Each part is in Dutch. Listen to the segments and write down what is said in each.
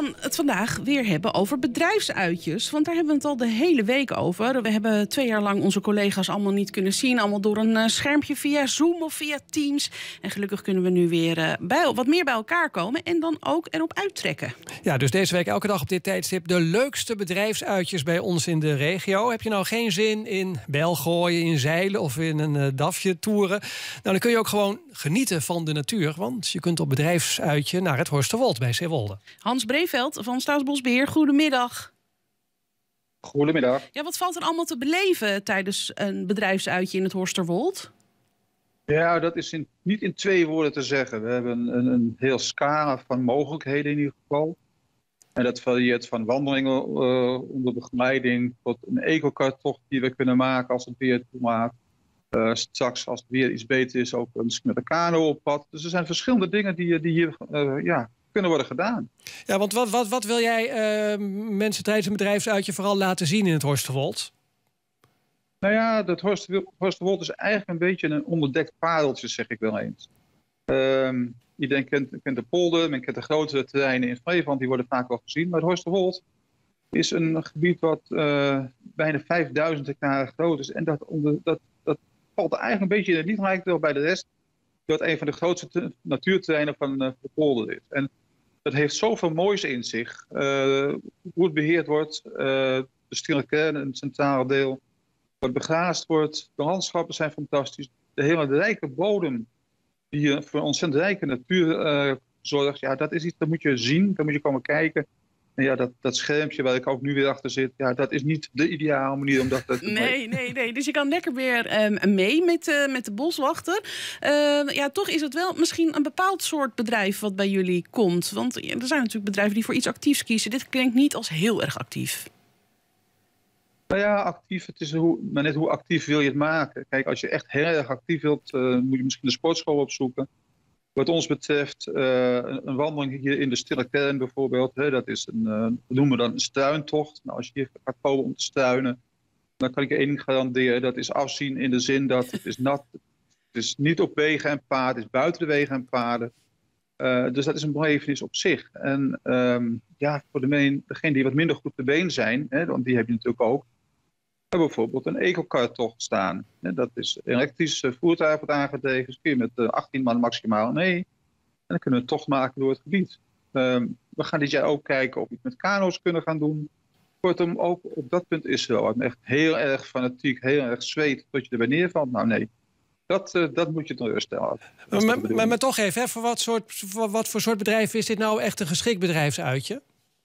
gaan het vandaag weer hebben over bedrijfsuitjes. Want daar hebben we het al de hele week over. We hebben 2 jaar lang onze collega's allemaal niet kunnen zien. Allemaal door een schermpje via Zoom of via Teams. En gelukkig kunnen we nu weer wat meer bij elkaar komen. En dan ook erop uittrekken. Ja, dus deze week elke dag op dit tijdstip de leukste bedrijfsuitjes bij ons in de regio. Heb je nou geen zin in belgooien, in zeilen of in een DAFje toeren? Nou, dan kun je ook gewoon genieten van de natuur. Want je kunt op bedrijfsuitje naar het Horsterwold bij Zeewolde. Hans Breveld van Staatsbosbeheer, goedemiddag. Goedemiddag. Ja, wat valt er allemaal te beleven tijdens een bedrijfsuitje in het Horsterwold? Ja, dat is niet in 2 woorden te zeggen. We hebben een heel scala van mogelijkheden in ieder geval. En dat varieert van wandelingen onder begeleiding tot een ecokartocht die we kunnen maken als het weer toelaat. Straks, als het weer iets beter is, ook misschien met een kano op pad. Dus er zijn verschillende dingen die hier kunnen worden gedaan. Ja, want wat wil jij mensen tijdens een bedrijfsuitje vooral laten zien in het Horsterwold? Nou ja, het Horsterwold is eigenlijk een beetje een onderdekt pareltje, zeg ik wel eens. Iedereen kent de polder, men kent de grotere terreinen in Flevoland, die worden vaak wel gezien. Maar het Horsterwold is een gebied wat bijna 5000 hectare groot is. En dat valt eigenlijk een beetje in het niet gelijk bij de rest. Dat een van de grootste natuurterreinen van de polder is. En dat heeft zoveel moois in zich. Hoe het beheerd wordt, de stille kern, een centrale deel. Wat begraasd wordt, de landschappen zijn fantastisch. De hele rijke bodem die voor een ontzettend rijke natuur zorgt. Ja, dat is iets, dat moet je zien, daar moet je komen kijken. En ja, dat schermpje waar ik ook nu weer achter zit, ja, dat is niet de ideale manier om dat te doen. Nee. Dus je kan lekker weer mee met de boswachter. Ja, toch is het wel misschien een bepaald soort bedrijf wat bij jullie komt. Want er zijn natuurlijk bedrijven die voor iets actiefs kiezen. Dit klinkt niet als heel erg actief. Nou ja, actief, het is maar net hoe actief wil je het maken. Kijk, als je echt heel erg actief wilt, moet je misschien de sportschool opzoeken. Wat ons betreft, een wandeling hier in de stille kern bijvoorbeeld, dat is we noemen dan een struintocht. Nou, als je hier gaat komen om te struinen, dan kan ik je één ding garanderen. Dat is afzien in de zin dat het is nat, het is niet op wegen en paden, het is buiten de wegen en paden. Dus dat is een belevenis op zich. En voor degenen die wat minder goed te been zijn, want die heb je natuurlijk ook, hebben bijvoorbeeld een ecokartocht staan. Dat is een elektrisch voertuig wat aangedreven. Dus kun je met 18 man maximaal mee. En dan kunnen we een tocht maken door het gebied. We gaan dit jaar ook kijken of we iets met kano's kunnen gaan doen. Kortom, ook op dat punt is er wel echt heel erg fanatiek, heel erg zweet tot je erbij neervalt. Nou nee, dat moet je ten rust stellen. Maar toch even, voor wat voor soort bedrijf is dit nou echt een geschikt bedrijfsuitje?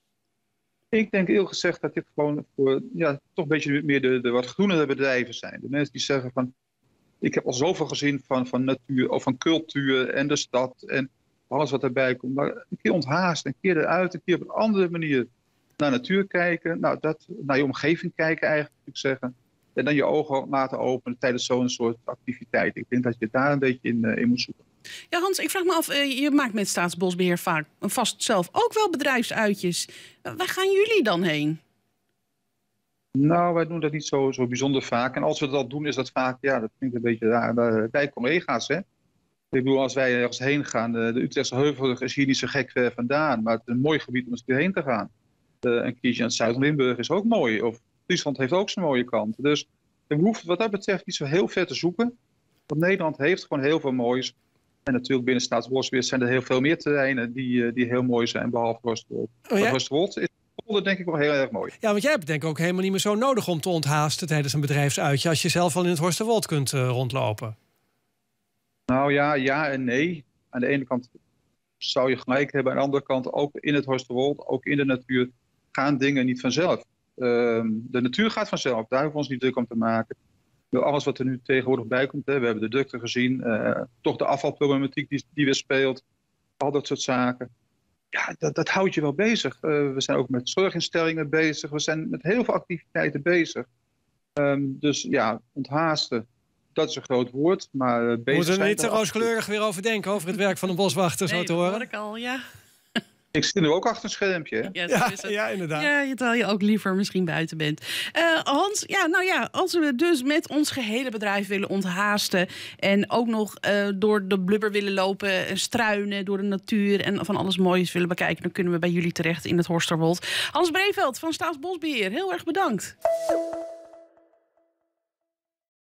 Ik denk eerlijk gezegd dat dit gewoon voor toch een beetje meer de wat groenere bedrijven zijn. De mensen die zeggen van, ik heb al zoveel gezien van natuur of van cultuur en de stad en alles wat erbij komt. Maar een keer onthaast, een keer eruit, een keer op een andere manier naar natuur kijken. Naar je omgeving kijken eigenlijk, moet ik zeggen. En dan je ogen laten openen tijdens zo'n soort activiteit. Ik denk dat je daar een beetje in moet zoeken. Ja, Hans, ik vraag me af, je maakt met Staatsbosbeheer vaak vast zelf ook wel bedrijfsuitjes. Waar gaan jullie dan heen? Nou, wij doen dat niet zo bijzonder vaak. En als we dat doen, is dat vaak, dat klinkt een beetje raar, bij collega's. Hè? Ik bedoel, als wij ergens heen gaan, de Utrechtse Heuvelrug is hier niet zo gek ver vandaan. Maar het is een mooi gebied om eens heen te gaan. Een keertje aan het Zuid-Limburg is ook mooi. Of Friesland heeft ook zijn mooie kanten. Dus we hoeven wat dat betreft niet zo heel ver te zoeken. Want Nederland heeft gewoon heel veel moois. En natuurlijk binnen Staatsbosbeheer zijn er heel veel meer terreinen die heel mooi zijn, behalve Horsterwold. Horsterwold is denk ik wel heel erg mooi. Ja, want jij hebt denk ik ook helemaal niet meer zo nodig om te onthaasten tijdens een bedrijfsuitje, als je zelf al in het Horsterwold kunt rondlopen. Nou ja en nee. Aan de ene kant zou je gelijk hebben. Aan de andere kant, ook in het Horsterwold, ook in de natuur, gaan dingen niet vanzelf. De natuur gaat vanzelf, daar hoeven we ons niet druk om te maken. Alles wat er nu tegenwoordig bij komt, we hebben de drukte gezien, toch de afvalproblematiek die weer speelt, al dat soort zaken. Ja, dat houdt je wel bezig. We zijn ook met zorginstellingen bezig, we zijn met heel veel activiteiten bezig. Dus ja, onthaasten, dat is een groot woord. Maar we moeten er niet te rooskleurig weer over denken, over het werk van een boswachter, zo te horen. Dat hoor ik al, ja. Ik zit nu ook achter een schermpje. Hè? Ja, zo is het. Ja, inderdaad. Ja, terwijl je ook liever misschien buiten bent. Hans, als we dus met ons gehele bedrijf willen onthaasten en ook nog door de blubber willen lopen en struinen door de natuur en van alles moois willen bekijken, dan kunnen we bij jullie terecht in het Horsterwold. Hans Breveld van Staatsbosbeheer, heel erg bedankt.